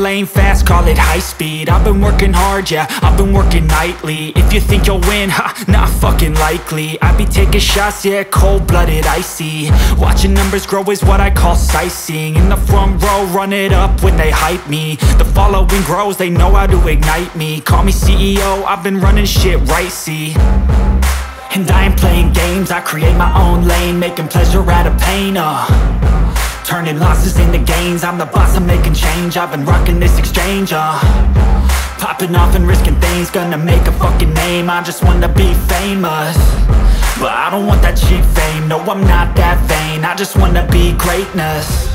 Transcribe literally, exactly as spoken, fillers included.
lane fast, call it high speed. I've been working hard, yeah, I've been working nightly. If you think you'll win, ha, not fucking likely. I be taking shots, yeah, cold-blooded, icy. Watching numbers grow is what I call sightseeing. In the front row, run it up when they hype me. The following grows, they know how to ignite me. Call me C E O, I've been running shit right, see. And I ain't playing games, I create my own lane, making pleasure out of pain, uh turning losses into gains, I'm the boss, I'm making change. I've been rocking this exchange, uh popping off and risking things, gonna make a fucking name. I just wanna be famous, but I don't want that cheap fame. No, I'm not that vain, I just wanna be greatness.